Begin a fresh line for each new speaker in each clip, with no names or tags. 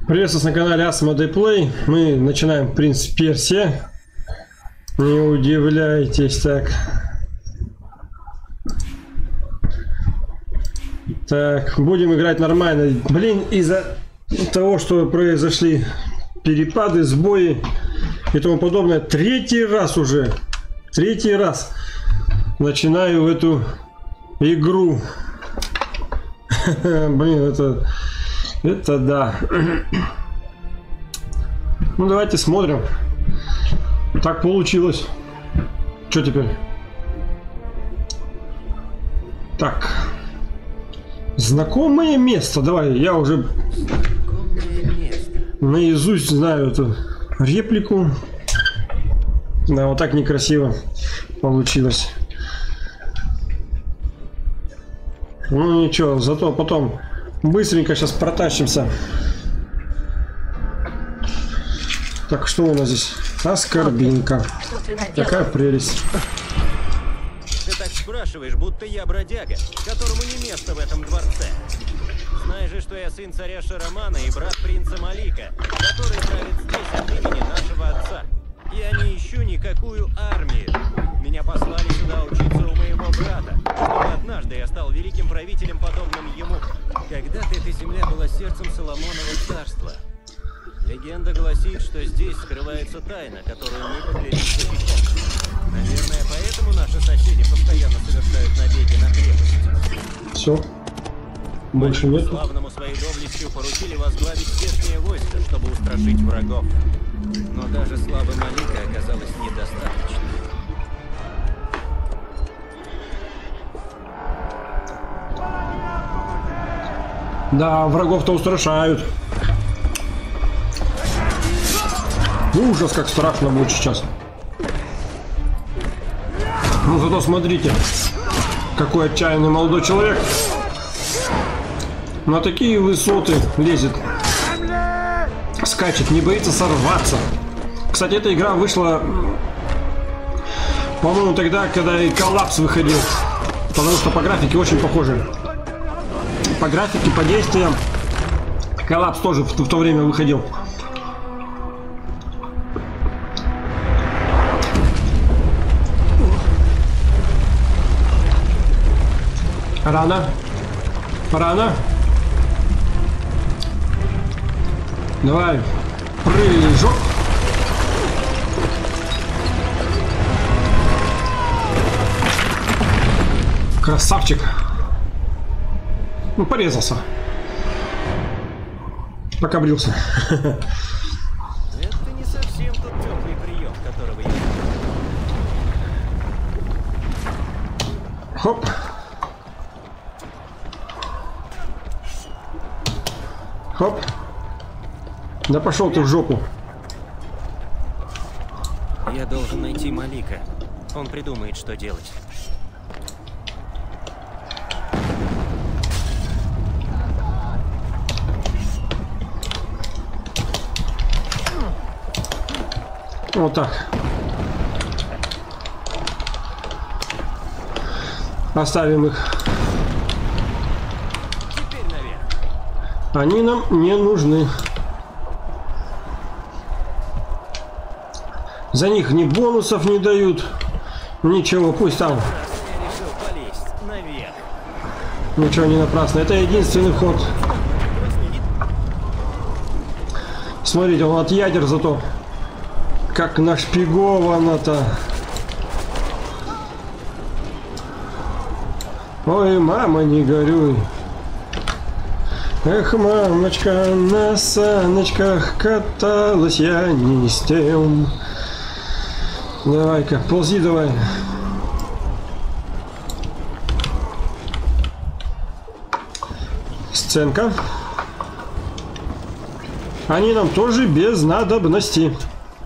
Приветствую на канале Asmodee Play. Мы начинаем «Принц Персия». Не удивляйтесь так. Так, будем играть нормально. Блин, из-за того, что произошли перепады, сбои и тому подобное, третий раз начинаю эту игру. Блин, это да. Ну давайте смотрим. Так получилось. Что теперь? Так. Знакомое место. Давай, я уже наизусть знаю эту реплику. Да, вот так некрасиво получилось. Ну ничего, зато потом быстренько сейчас протащимся. Так, что у нас здесь? Аскорбинка. Какая прелесть.
Ты так спрашиваешь, будто я бродяга, которому не место в этом дворце. Знаешь же, что я сын царя Шарамана и брат принца Малика, который правит здесь от имени нашего отца. Я не ищу никакую армию. Меня послали сюда учиться у моего брата, чтобы однажды я стал великим правителем, подобным ему. Когда-то эта земля была сердцем Соломонова царства. Легенда гласит, что здесь скрывается тайна, которую мы поклялись защищать. Наверное, поэтому наши соседи постоянно совершают набеги на крепость.
Все. Больше нет.
Славному своей доблестью поручили возглавить здешнее войско, чтобы устрашить врагов. Но даже славы Малика оказалось недостаточно.
Да, врагов-то устрашают. Ужас, как страшно будет сейчас. Ну зато смотрите, какой отчаянный молодой человек. На такие высоты лезет. Скачет, не боится сорваться. Кстати, эта игра вышла, по-моему, тогда, когда и коллапс выходил. Потому что по графике очень похожи. По графике, по действиям. Коллапс тоже в то время выходил. Рано. Рано. Давай. Прыжок. Красавчик. Ну, порезался. Пока брился.
Это не совсем тот теплый прием, которого я...
Хоп. Хоп. Да пошел ты в жопу.
Я должен найти Малика. Он придумает, что делать.
Вот так. Оставим их.
Теперь наверх.
Они нам не нужны. За них ни бонусов не дают. Ничего, пусть там.
Я решил полезть наверх.
Ничего не напрасно. Это единственный ход. Смотрите, он от ядер зато. Как нашпиговано-то. Ой, мама, не горюй. Эх, мамочка, на саночках каталась я не с тем. Давай-ка, ползи давай. Сценка. Они нам тоже без надобности.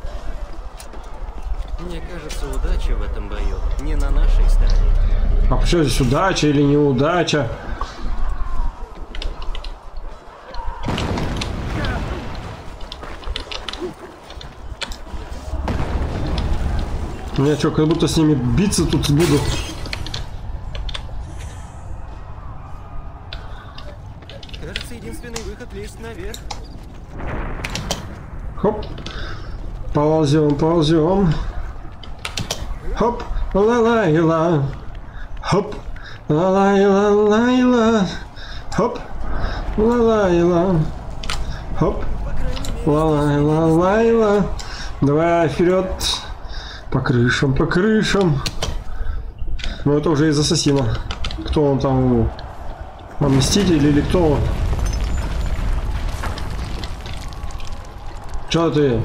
Мне кажется, удача в этом бою не на нашей стороне.
А что здесь, удача или неудача? Я что, как будто с ними биться тут буду.
Кажется, единственный выход лезть наверх.
Хоп. Ползем, ползем. Хоп. Ла-ла-ла-ла. Хоп. Ла-ла-ла-ла-ла. Хоп. Ла-ла-ла. Хоп. Ла-ла-ла-ла-ла. Давай вперед. По крышам, по крышам. Ну это уже из ассасина. Кто он там? Мститель или кто он? Чё ты?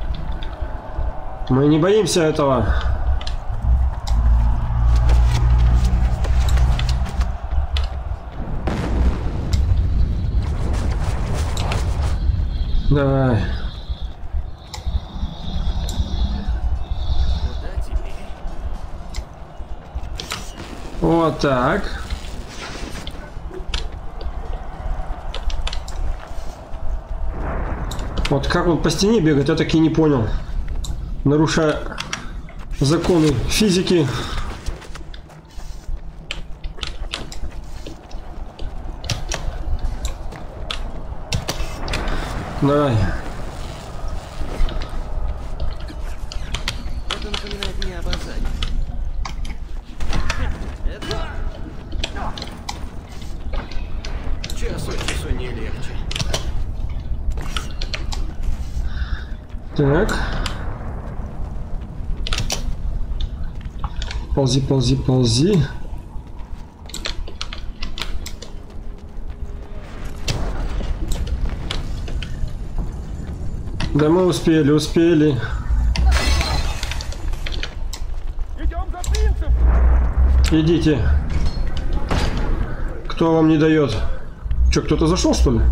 Мы не боимся этого. Давай. Вот так. Вот как он по стене бегает, я так и не понял. Нарушая законы физики. Давай.
Это напоминает мне об Азаре. Час от часу не легче.
Так. Ползи, ползи, ползи. Да мы успели, успели.
Идем за принцем!
Идите. Кто вам не дает? Че, кто-то зашел, что ли?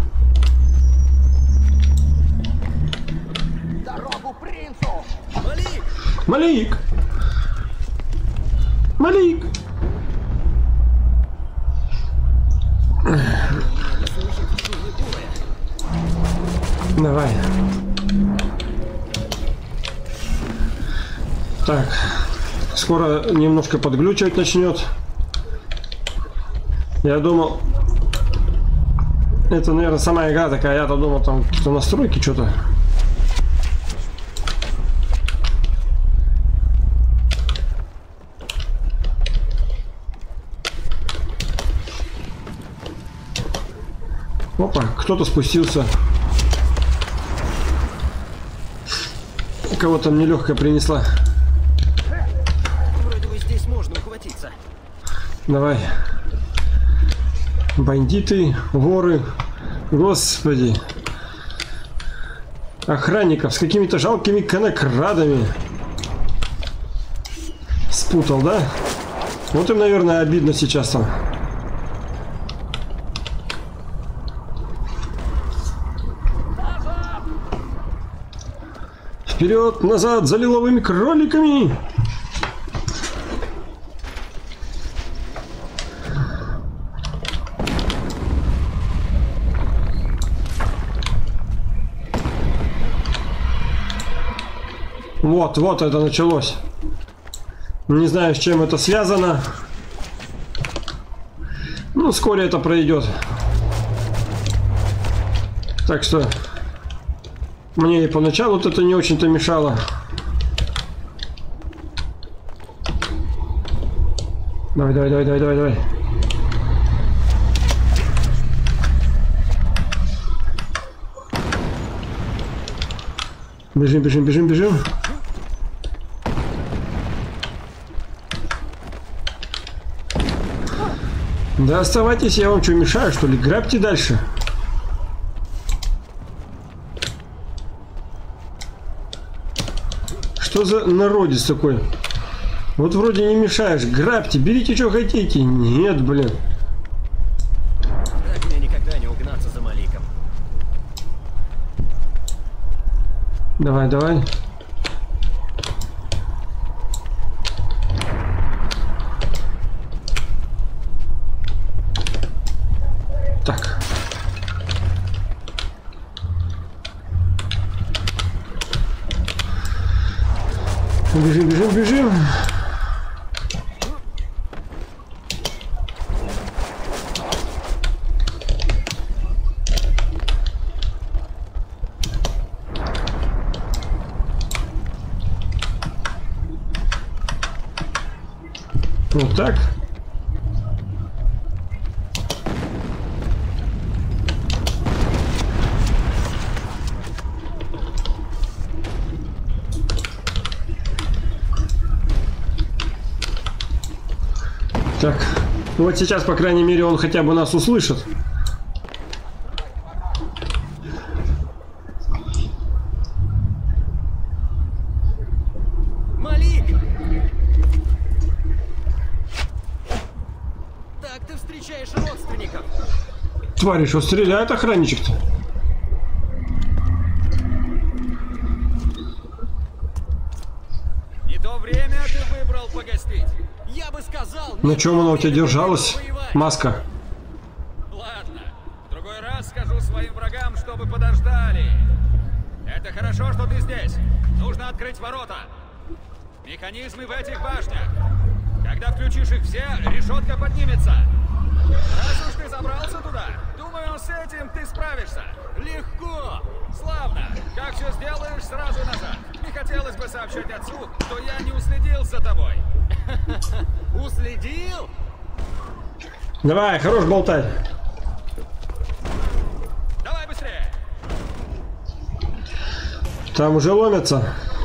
Дорогу принцу!
Малик!
Малик! Малик! Давай. Так. Скоро немножко подглючивать начнет. Я думал... Это, наверное, сама игра такая. Я-то думал, там какие-то настройки, что-то. Опа, кто-то спустился. Кого там нелегкая принесла.
Вроде бы здесь можно ухватиться.
Давай. Бандиты, воры. Господи. Охранников с какими-то жалкими конокрадами. Спутал, да? Вот им, наверное, обидно сейчас там. Вперед, назад, за лиловыми кроликами! Вот, вот это началось. Не знаю, с чем это связано. Ну, вскоре это пройдет. Так что... Мне и поначалу вот это не очень-то мешало. Давай, давай, давай, давай, давай, давай. Бежим, бежим, бежим, бежим. Да оставайтесь, я вам что, мешаю, что ли? Грабьте дальше. Что за народец такой? Вот вроде не мешаешь. Грабьте, берите, что хотите. Нет, блин.
Так мне никогда не угнаться за Маликом.
Давай, давай. Так. Бежим, бежим, бежим. Вот так. Так, вот сейчас, по крайней мере, он хотя бы нас услышит.
Малик! Так ты встречаешь родственников.
Твари, что стреляют охранничек-то?
Не то время ты выбрал погостить. Я бы сказал...
На чем она у тебя держалась? Маска.
Ладно, в другой раз скажу своим врагам, чтобы подождали. Это хорошо, что ты здесь. Нужно открыть ворота. Механизмы в этих башнях. Когда включишь их все, решетка поднимется. Раз уж ты забрался туда, думаю, с этим ты справишься.
Легко!
Славно. Как все сделаешь, сразу назад. Не хотелось бы сообщать отцу, что я не уследил за тобой.
Уследил?
Давай, хорош болтать.
Давай быстрее.
Там уже ломятся.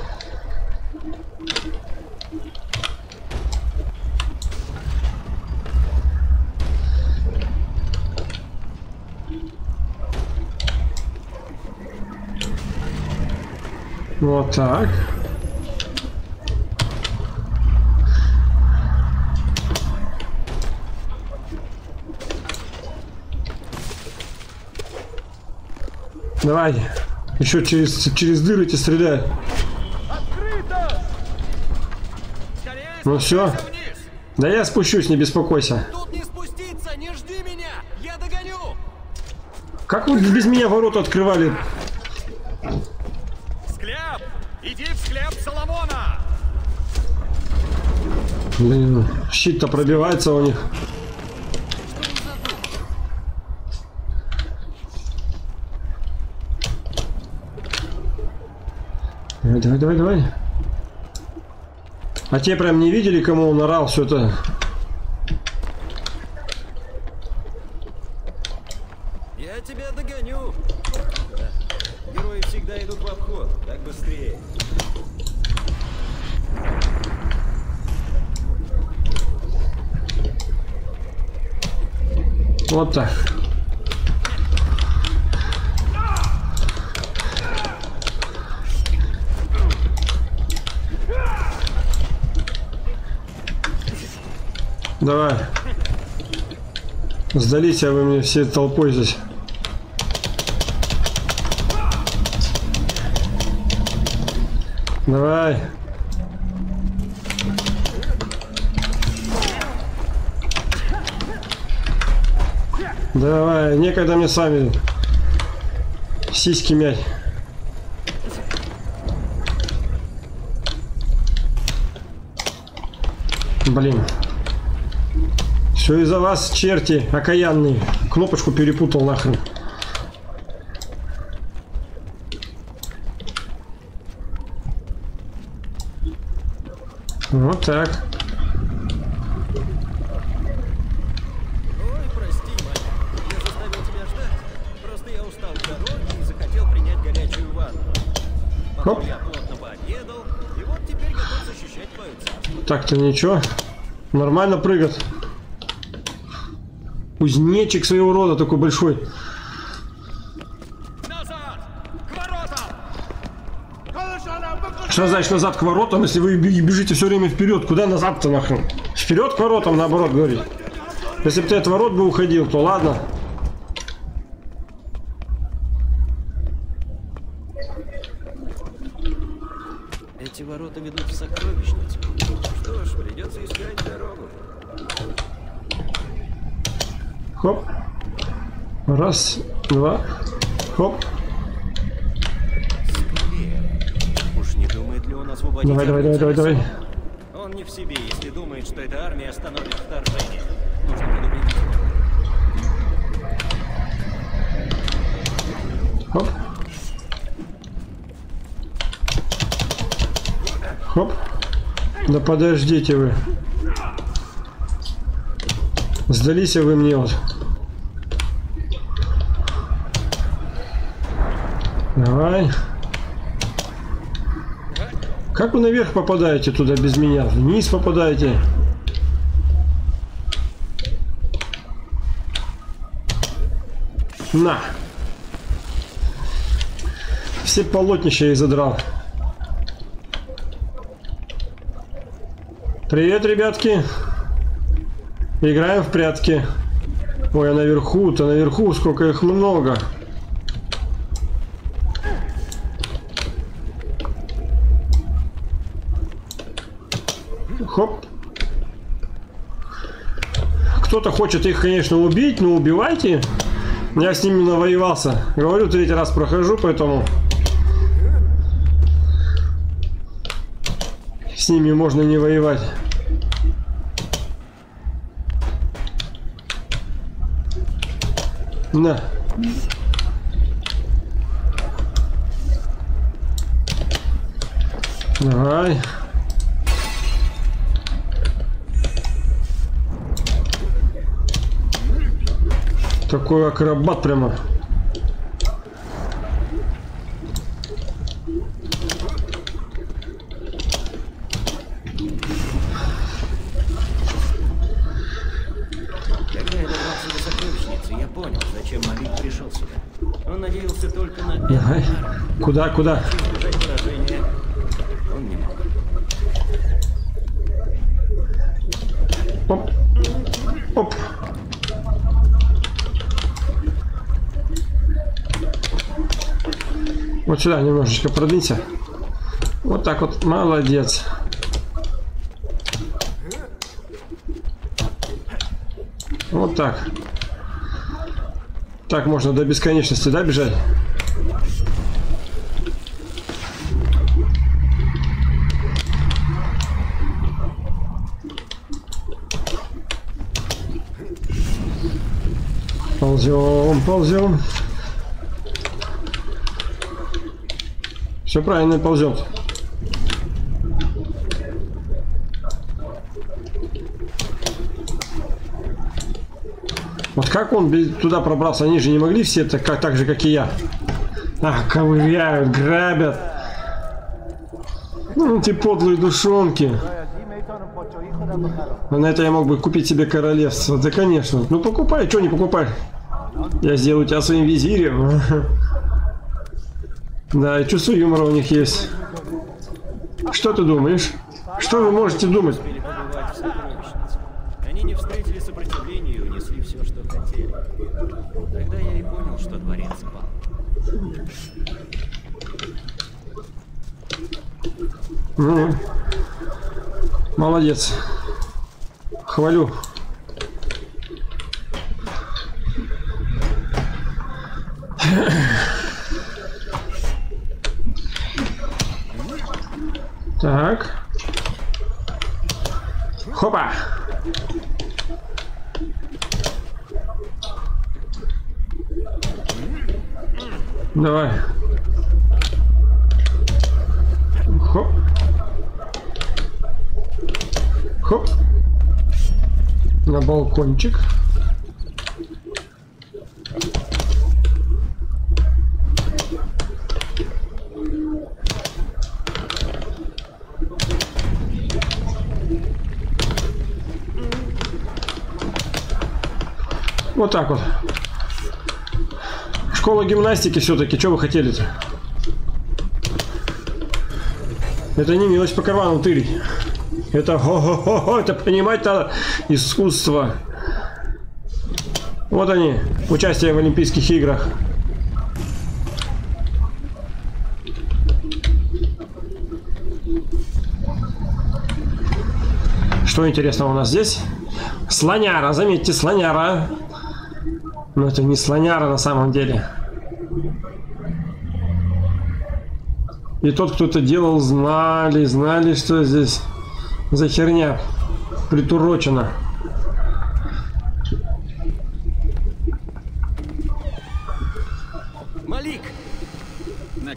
Вот так. Давай. Еще через дыры эти стреляй.
Открыто!
Скорее
Ну все.
спускайся вниз.
Да я спущусь, не беспокойся.
Тут не спуститься, не жди меня! Я догоню!
Как вы без меня ворота открывали?
Склеп! Иди в склеп Соломона!
Блин, щит-то пробивается у них. Давай. А те прям не видели, кому он орал все это?
Я тебя догоню. Да. Герои всегда идут в обход, так быстрее.
Вот так. Давай. Сдались, а вы мне все толпой здесь. Давай. Давай, некогда мне сами сиськи мять. Блин. Все из-за вас, черти окаянные. Кнопочку перепутал нахрен. Вот так.
Ой, прости, Малик. Я заставил тебя ждать. Просто я устал с дороги и захотел принять горячую ванну. Потом
Хоп.
я плотно пообедал, и вот теперь готов защищать твою царство.
Так-то ничего. Нормально прыгает. Кузнечик своего рода такой большой.
Назад! К воротам!
Что значит назад к воротам, если вы бежите все время вперед? Куда назад-то нахрен? Вперед к воротам, наоборот, говорит. Если бы ты от ворот бы уходил, то ладно.
Эти ворота ведут в сокровищницу. Что ж, придется искать дорогу.
Хоп. Раз, два. Хоп.
Уж не думает ли он освободить
Давай.
Он не в себе, если думает, что эта армия остановит вторжение. Нужно предупредить его.
Хоп. Хоп. Да подождите вы. Сдались вы мне вот. Давай. Как вы наверх попадаете туда без меня? Вниз попадаете. На. Все полотнища я задрал. Привет, ребятки. Играем в прятки. Ой, а наверху-то, наверху сколько их много. Хоп. Кто-то хочет их, конечно, убить, но убивайте. Я с ними навоевался. Говорю, 3-й раз прохожу, поэтому с ними можно не воевать. На. Давай. Такой акробат прямо.
Когда я добрался до сокровищницы, я понял, зачем Малик пришел сюда. Он надеялся только на
Давай. Куда, куда?
избежать поражения. Он не мог.
Оп. Оп. Вот сюда немножечко продвинься. Вот так вот. Молодец. Вот так. Так можно до бесконечности, да, бежать? Ползем, ползем. Все правильно ползет. Вот как он туда пробрался? Они же не могли все так же, как и я. Ах, ковыряют, грабят. Ну, эти подлые душонки. А на это я мог бы купить себе королевство. Да, конечно. Ну, покупай, что не покупай. Я сделаю тебя своим визирем. Да, и чувство юмора у них есть. Что ты думаешь? Что вы можете думать?
Успели побывать в сокровищнице. Они не встретили сопротивления и унесли все, что хотели. Тогда я и понял, что дворец спал.
Ну, молодец. Хвалю. Так. Хопа. Давай. Хоп. Хоп. На балкончик. Вот так вот. Школа гимнастики все-таки. Что вы хотели-то? Это не мелочь по карману тырить. Это хо-хо-хо-хо. Это понимать надо искусство. Вот они. Участие в Олимпийских играх. Что интересного у нас здесь? Слоняра. Заметьте, слоняра. Но это не слоняра на самом деле. И тот, кто это делал, знали, что здесь за херня притурочена.
Малик!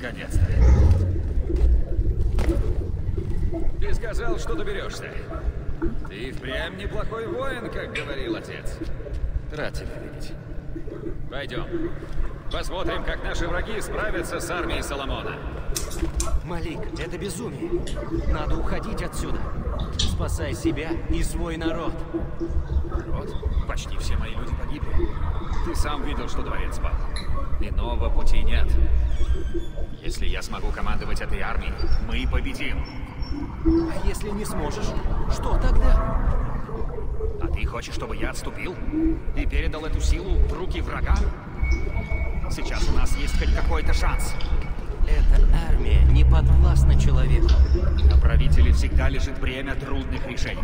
Наконец-то. Ты сказал, что доберешься. Ты впрямь неплохой воин, как говорил отец. Рад тебя видеть. Пойдем. Посмотрим, как наши враги справятся с армией Соломона.
Малик, это безумие. Надо уходить отсюда. Спасай себя и свой народ.
Народ? Почти все мои люди погибли. Ты сам видел, что дворец спал. Иного пути нет. Если я смогу командовать этой армией, мы победим.
А если не сможешь, что тогда?
А ты хочешь, чтобы я отступил и передал эту силу в руки врага? Сейчас у нас есть хоть какой-то шанс.
Эта армия не подвластна человеку.
На правителе всегда лежит бремя трудных решений.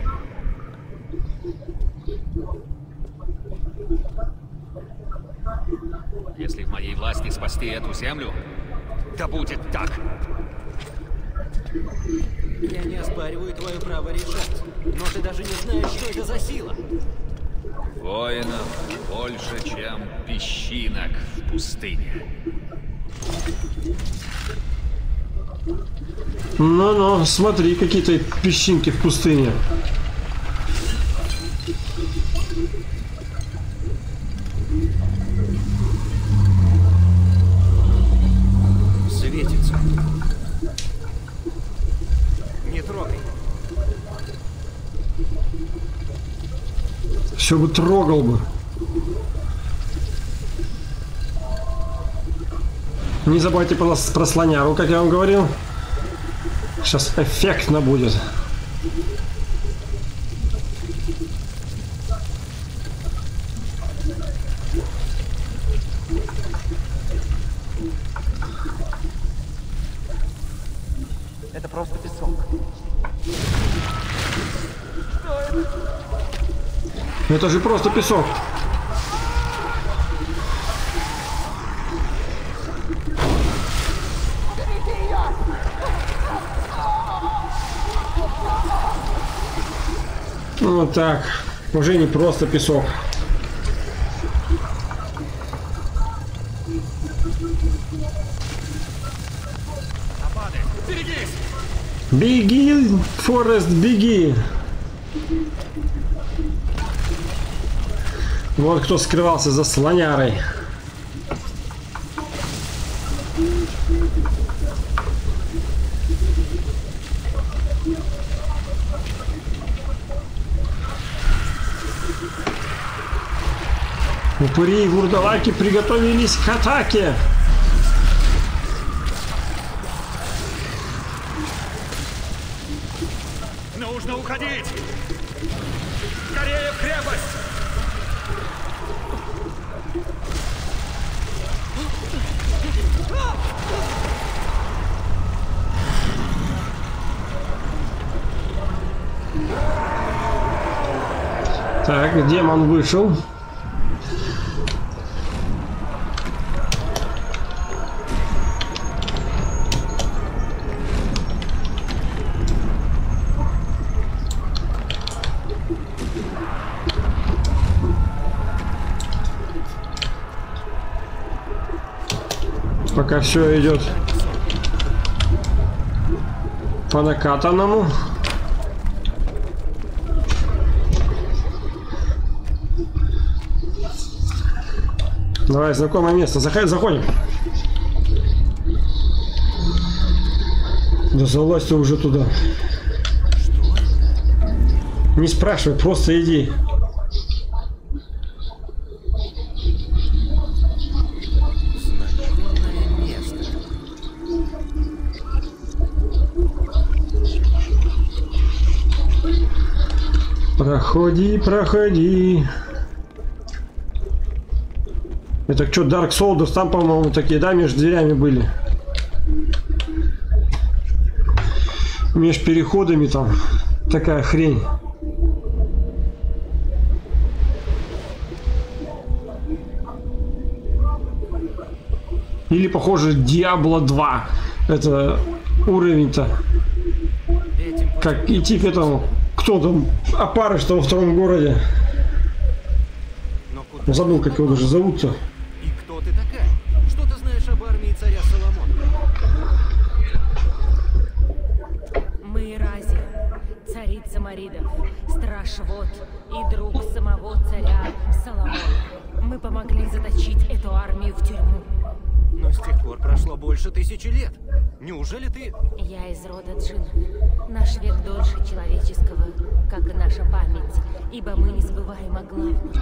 Если в моей власти спасти эту землю, да будет так.
Я не оспариваю твое право решать, но ты даже не знаешь, что это за сила.
Воинов больше, чем песчинок в пустыне.
Ну-ну, смотри, какие-то песчинки в пустыне.
Светится. Не трогай.
Все бы трогал бы. Не забывайте про слоняру, как я вам говорил. Сейчас эффектно будет.
Это просто песок.
Это же просто песок. Ну так, уже не просто песок.
Напады! Берегись!
Беги, Форест, беги! Вот кто скрывался за слонярой. Упыри и вурдалаки приготовились к атаке.
Нужно уходить! Скорее в крепость!
Так, демон вышел. Пока все идет по накатанному. Давай, знакомое место. Заходим. Да залазь ты уже туда. Не спрашивай, просто иди. Проходи, проходи. Это что, Dark Souls, там, по-моему, такие, да, между дверями были. Между переходами там такая хрень. Или, похоже, Diablo 2. Это уровень-то. Как идти к этому. Кто там? Опарыш-то во втором городе. Забыл, как его даже зовут-то.
И кто ты такая? Что ты знаешь об армии царя Соломона?
Мы Разия, царица Гумаридов, страж-вод и друг самого царя Соломона. Мы помогли заточить эту армию в тюрьму.
Но с тех пор прошло больше 1000 лет. Неужели ты...
Я из рода джиннов. Наш век дольше человеческого, как и наша память, ибо мы не забываем о главном.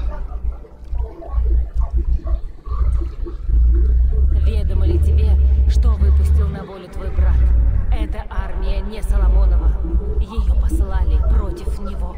Ведомо ли тебе, что выпустил на волю твой брат? Эта армия не Соломонова. Ее послали против него.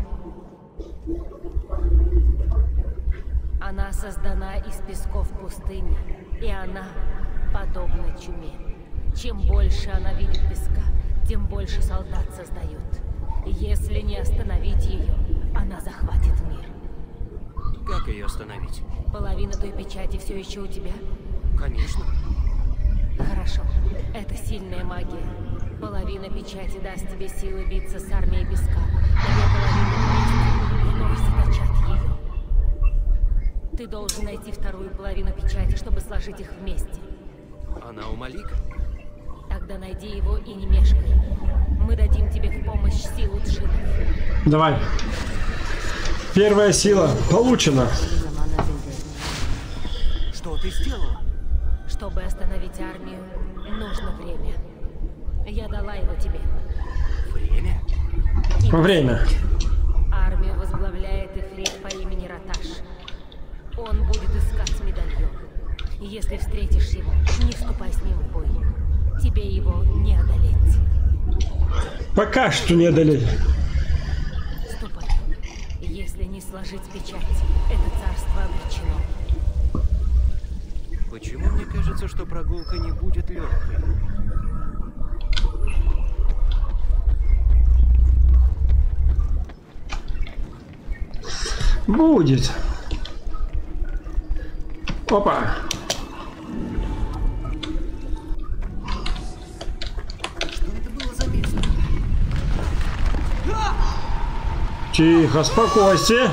Она создана из песков пустыни, и она подобна чуме. Чем больше она видит песка, тем больше солдат создает. Если не остановить ее, она захватит мир.
Как ее остановить?
Половина той печати все еще у тебя?
Конечно.
Хорошо. Это сильная магия. Половина печати даст тебе силы биться с армией песка. Две половины вместе вновь заточат ее. Ты должен найти вторую половину печати, чтобы сложить их вместе.
Она у Малика?
Тогда найди его и не мешкай. Мы дадим тебе в помощь силу джиннов.
Давай. Первая сила получена.
Что ты сделала?
Чтобы остановить армию, нужно время. Я дала его тебе.
Время?
Время.
Армию возглавляет эфрит по имени Раташ. Он будет искать медальон. Если встретишь его, не вступай с ним в бой. Тебе его не одолеть.
Пока что не одолеть.
Ступай. Если не сложить печать, это царство обречено.
Почему мне кажется, что прогулка не будет легкой?
Будет. Опа.
Что это было за место?
Тихо, спокойствие.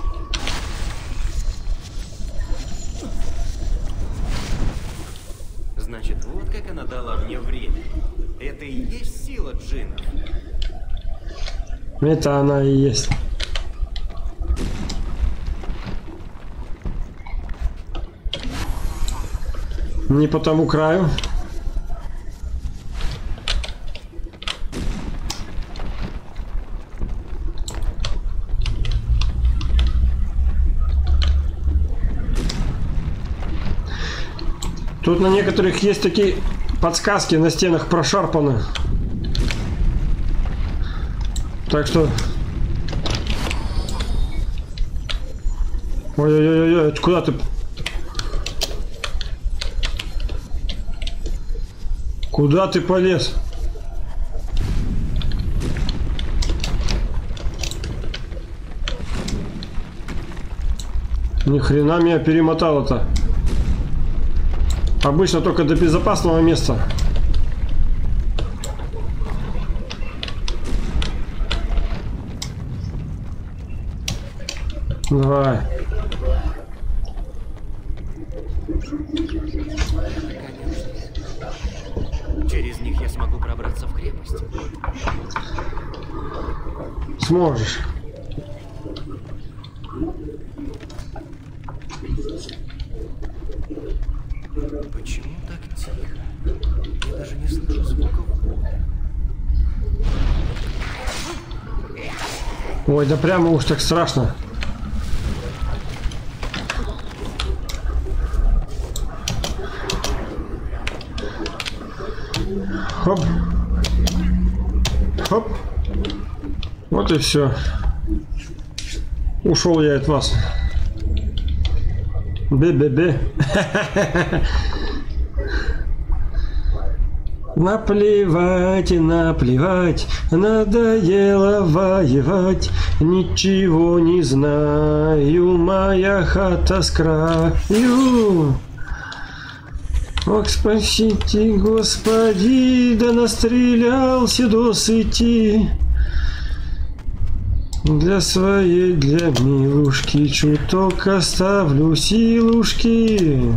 Значит, вот как она дала мне время. Это и есть сила джиннов.
Это она и есть. Не по тому краю. Тут на некоторых есть такие подсказки, на стенах прошарпаны. Так что... Ой-ой-ой, куда ты? Куда ты полез? Ни хрена меня перемотало-то. Обычно только до безопасного места. Давай.
Через них я смогу пробраться в крепость.
Сможешь.
Почему так тихо? Я даже не слышу звуков.
Ой, да прямо уж так страшно. Хоп. Хоп. Вот и все. Ушел я от вас. Бе-бе-бе. Наплевать и наплевать, надоело воевать, ничего не знаю, моя хата с краю. Ох, спасите, Господи, да настрелялся до сыти. Для своей, для милушки, чуток оставлю силушки.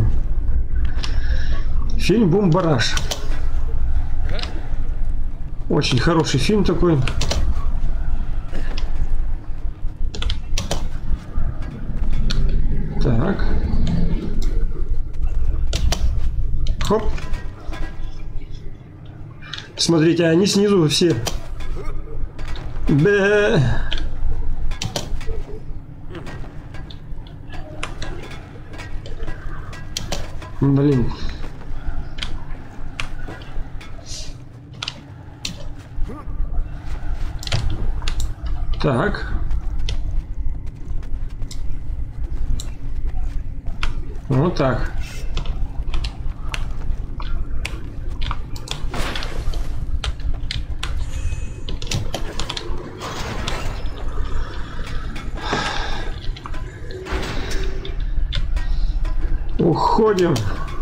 Фильм «Бумбараш». Очень хороший фильм такой. Хоп. Смотрите, они снизу все. Бе. Блин. Так. Вот так. Уходим.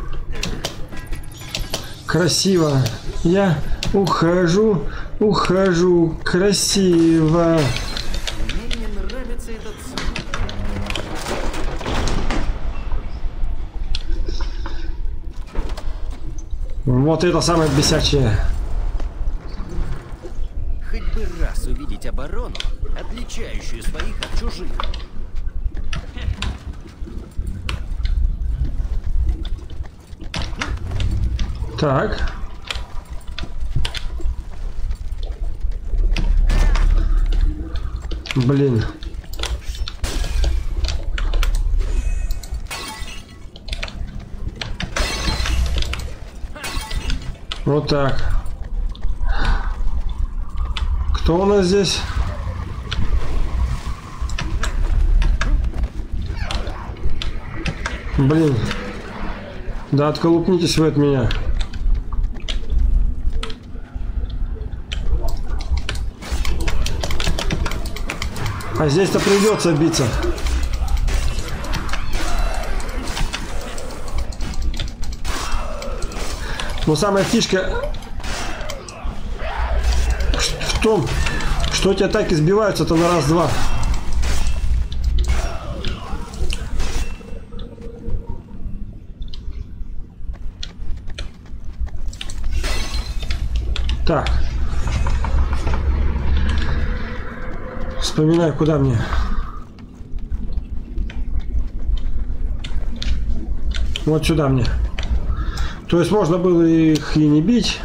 Красиво. Я ухожу, ухожу. Красиво.
Мне не нравится этот звук.
Вот это самое бесячее.
Хоть бы раз увидеть оборону, отличающую своих от чужих.
Так. Блин. Вот так. Кто у нас здесь? Блин. Да отколупнитесь вы от меня. А здесь-то придется биться. Но самая фишка в том, что эти атаки сбиваются-то на раз-два. Так. Вспоминаю, куда мне. Вот сюда мне. То есть можно было их и не бить.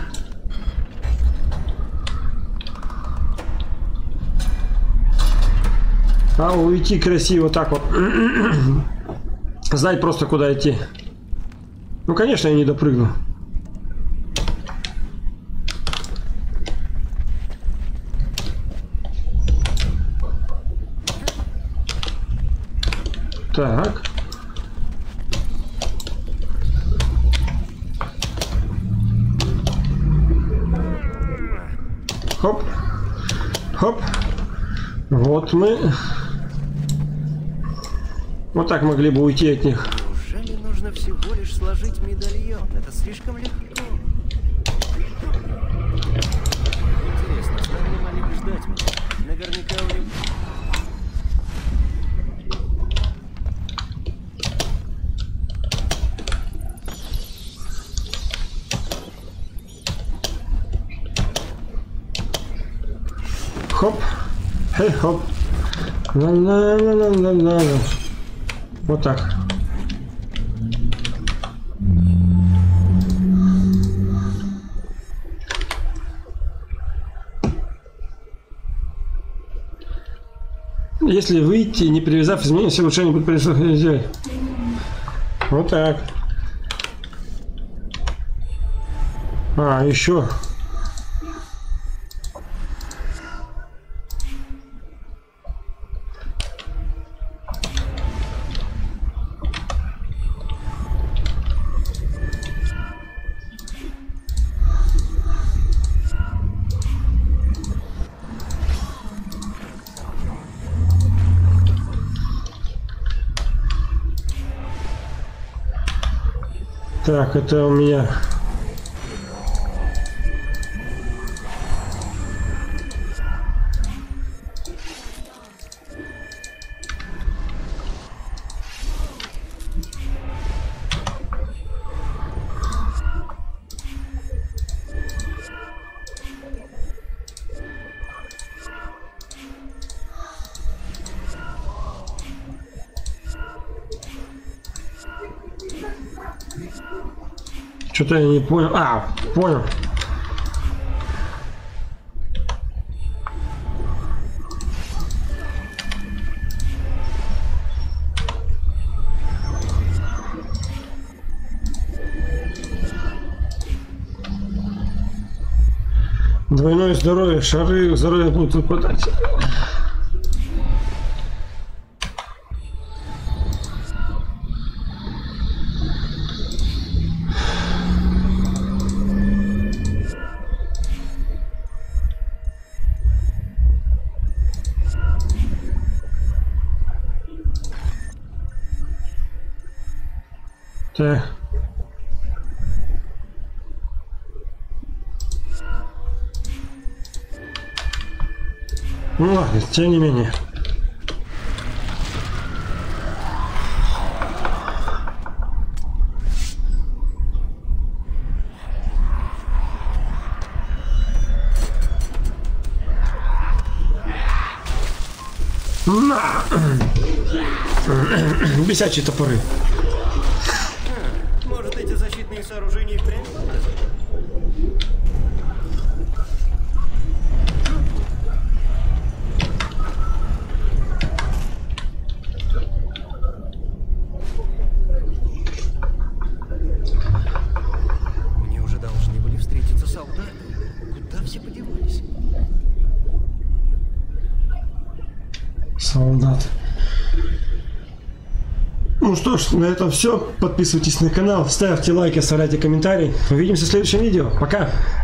А уйти красиво так вот. Знать просто, куда идти. Ну, конечно, я не допрыгну. Так. Хоп. Хоп. Вот мы. Вот так могли бы уйти от них.
Неужели нужно всего лишь сложить медальон? Это слишком легко. Интересно, стал ли Малик ждать меня? Наверняка у него...
Хоп. Хей, хоп. Ла-ла-ла-ла-ла-ла. Вот так. Если выйти, не привязав изменения, все улучшения будут происходить. Вот так. А, еще. Так, это у меня. Что-то я не понял. А, понял. Двойное здоровье, шары здоровья будут выпадать. Так. Ну ладно, тем не менее. На! Бесячие топоры.
Может, эти защитные сооружения и впрямь попросту? Мне уже должны были встретиться солдаты. Куда все подевались?
Солдат. Ну что ж, на этом все. Подписывайтесь на канал, ставьте лайки, оставляйте комментарии. Увидимся в следующем видео. Пока!